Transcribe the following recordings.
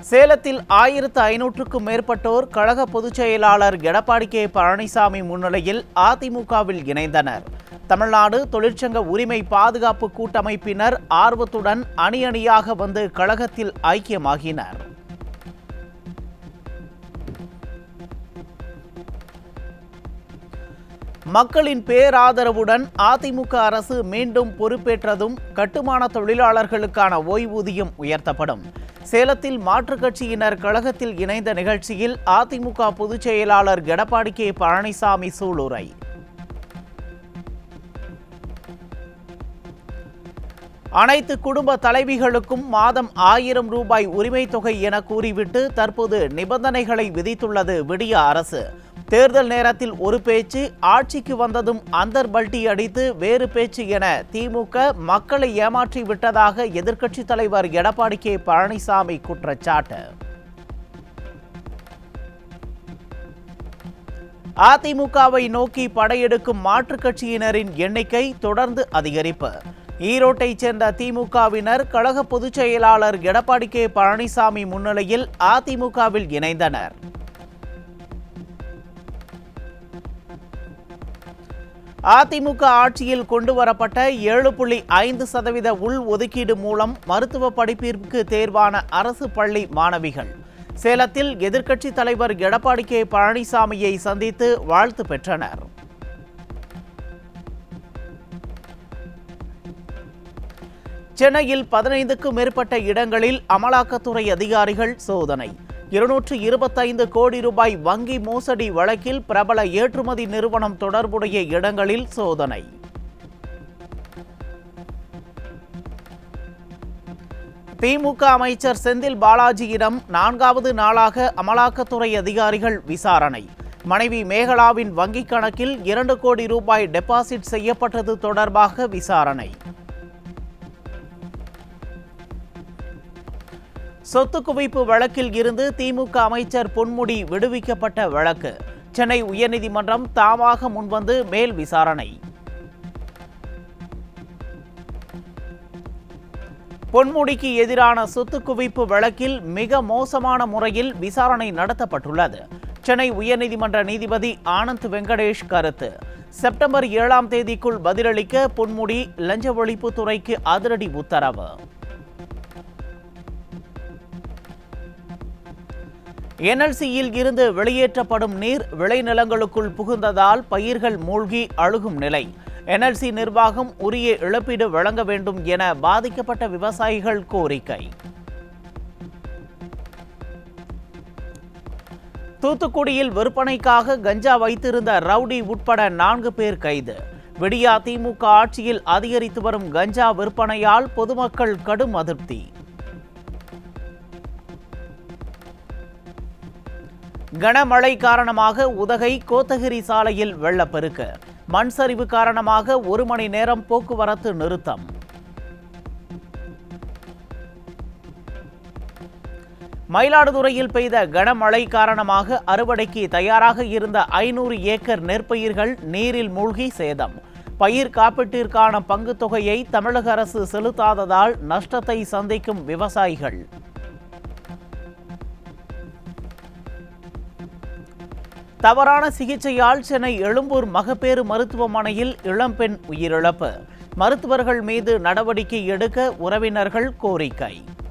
சேலத்தில் 1500க்கும் மேற்பட்டோர் கழக பொதுச் செயலாளர் எடப்பாடி கே பழனிசாமி முன்னிலையில் அதிமுகவில் இணைந்தனர். தமிழ்நாடு தொழிற்சங்க உரிமை பாதுகாப்பு கூட்டமைப்பினர் ஆர்வத்துடன் அணி அணியாக வந்து கழகத்தில் ஐக்கியமாகினர். மக்களின் பேராதரவுடன் அதிமுக அரசு மீண்டும் பொறுப்பேற்றதும் கட்டுமான தொழிலாளர்களுக்கான ஓய்வூதியம் உயர்த்தப்படும். சேலத்தில் மாற்றுக் கட்சியினர் கழகத்தில் இணைந்த நிகழ்ச்சியில் அதிமுக பொதுச் செயலாளர் எடப்பாடி கே பழனிசாமி சூளுரை. அனைத்து குடும்ப தலைவிகளுக்கும் மாதம் 1000 ரூபாய் உரிமை தொகை என கூறிவிட்டு தற்போது நிபந்தனைகளை விதித்துள்ளது விடிய அரசு. தேர்தல் நேரத்தில் ஒரு பேச்சு, ஆட்சிக்கு வந்ததும் அந்தர் பல்டி அடித்து வேறு பேச்சு என திமுக மக்களை ஏமாற்றி விட்டதாக எதிர்க்கட்சித் தலைவர் எடப்பாடி கே பழனிசாமி குற்றச்சாட்டு. அதிமுகவை நோக்கி படையெடுக்கும் மாற்றுக் கட்சியினரின் எண்ணிக்கை தொடர்ந்து அதிகரிப்பு. ஈரோட்டைச் சேர்ந்த திமுகவினர் கழக பொதுச் செயலாளர் எடப்பாடி கே பழனிசாமி முன்னிலையில் அதிமுகவில் இணைந்தனர். அதிமுக ஆட்சியில் கொண்டுவரப்பட்ட 7.5% உள் ஒதுக்கீடு மூலம் மருத்துவ படிப்பிற்கு தேர்வான அரசு பள்ளி மாணவிகள் சேலத்தில் எதிர்க்கட்சித் தலைவர் எடப்பாடி கே பழனிசாமியை சந்தித்து வாழ்த்து பெற்றனர். சென்னையில் 15க்கும் மேற்பட்ட இடங்களில் அமலாக்கத்துறை அதிகாரிகள் சோதனை. 225 கோடி ரூபாய் வங்கி மோசடி வழக்கில் பிரபல ஏற்றுமதி நிறுவனம் தொடர்புடைய இடங்களில் சோதனை. திமுக அமைச்சர் செந்தில் பாலாஜியிடம் 4வது நாளாக அமலாக்கத்துறை அதிகாரிகள் விசாரணை. மனைவி மேகலாவின் வங்கிக் கணக்கில் 2 கோடி ரூபாய் டெபாசிட் செய்யப்பட்டது தொடர்பாக விசாரணை. சொத்து குவிப்பு வழக்கில் இருந்து திமுக அமைச்சர் பொன்முடி விடுவிக்கப்பட்ட வழக்கு. சென்னை உயர்நீதிமன்றம் தாமாக முன்வந்து மேல் விசாரணை. பொன்முடிக்கு எதிரான சொத்து குவிப்பு வழக்கில் மிக மோசமான முறையில் விசாரணை நடத்தப்பட்டுள்ளது. சென்னை உயர்நீதிமன்ற நீதிபதி ஆனந்த் வெங்கடேஷ் கருத்து. செப்டம்பர் 7ஆம் தேதிக்குள் பதிலளிக்க பொன்முடி லஞ்ச ஒழிப்புத்துறைக்கு அதிரடி உத்தரவு. NLCயில் இருந்து வெளியேற்றப்படும் நீர் விளைநிலங்களுக்குள் புகுந்ததால் பயிர்கள் மூழ்கி அழுகும் நிலை. NLC நிர்வாகம் உரிய இழப்பீடு வழங்க வேண்டும் என பாதிக்கப்பட்ட விவசாயிகள் கோரிக்கை. தூத்துக்குடியில் விற்பனைக்காக கஞ்சா வைத்திருந்த ரவுடி உட்பட 4 பேர் கைது. விடியா திமுக ஆட்சியில் அதிகரித்து வரும் கஞ்சா விற்பனையால் பொதுமக்கள் கடும் அதிருப்தி. கனமழை காரணமாக உதகை கோத்தகிரி சாலையில் வெள்ளப்பெருக்கு. மண் சரிவு காரணமாக 1 மணி நேரம் போக்குவரத்து நிறுத்தம். மயிலாடுதுறையில் பெய்த கனமழை காரணமாக அறுவடைக்கு தயாராக இருந்த 500 ஏக்கர் நெற்பயிர்கள் நீரில் மூழ்கி சேதம். பயிர் காப்பீட்டிற்கான பங்குத் தொகையை தமிழக அரசு செலுத்தாததால் நஷ்டத்தை சந்திக்கும் விவசாயிகள். தவறான சிகிச்சையால் சென்னை எழும்பூர் மகப்பேறு மருத்துவமனையில் இளம்பெண் உயிரிழப்பு. மருத்துவர்கள் மீது நடவடிக்கை எடுக்க உறவினர்கள் கோரிக்கை.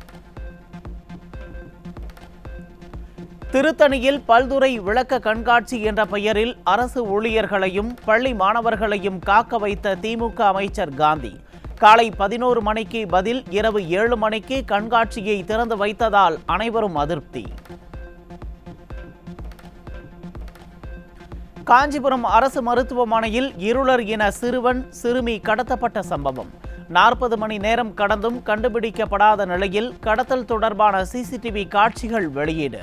திருத்தணியில் பல்துறை விளக்க கண்காட்சி என்ற பெயரில் அரசு ஊழியர்களையும் பள்ளி மாணவர்களையும் காக்க வைத்த திமுக அமைச்சர் காந்தி. காலை 11 மணிக்கு பதில் இரவு 7 மணிக்கு கண்காட்சியை திறந்து வைத்ததால் அனைவரும் அதிருப்தி. காஞ்சிபுரம் அரசு மருத்துவமனையில் இருளர் இன சிறுவன் சிறுமி கடத்தப்பட்ட சம்பவம். 40 மணி நேரம் கடந்தும் கண்டுபிடிக்கப்படாத நிலையில் கடத்தல் தொடர்பான CCTV காட்சிகள் வெளியீடு.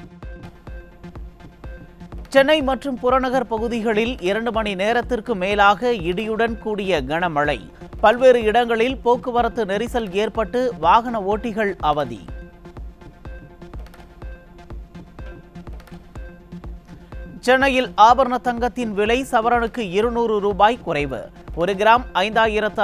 சென்னை மற்றும் புறநகர் பகுதிகளில் 2 மணி நேரத்திற்கு மேலாக இடியுடன் கூடிய கனமழை. பல்வேறு இடங்களில் போக்குவரத்து நெரிசல் ஏற்பட்டு வாகன ஓட்டிகள் அவதி. சென்னையில் ஆபரண தங்கத்தின் விலை சவரனுக்கு 200 ரூபாய் குறைவு. 1 கிராம்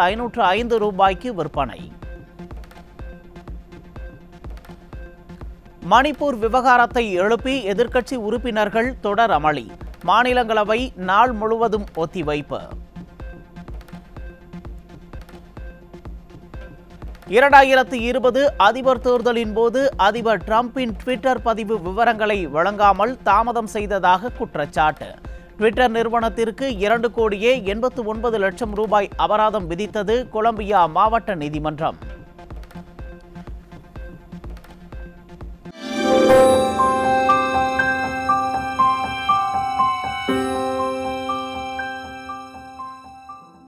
5505 ரூபாய்க்கு விற்பனை. மணிப்பூர் விவகாரத்தை எழுப்பி எதிர்க்கட்சி உறுப்பினர்கள் தொடர் அமளி. மாநிலங்களவை நாள் முழுவதும் ஒத்திவைப்பு. 2020 அதிபர் தேர்தலின் போது அதிபர் டிரம்பின் ட்விட்டர் பதிவு விவரங்களை வழங்காமல் தாமதம் செய்ததாக குற்றச்சாட்டு. ட்விட்டர் நிறுவனத்திற்கு 2,89,00,000 ரூபாய் அபராதம் விதித்தது கொலம்பியா மாவட்ட நீதிமன்றம்.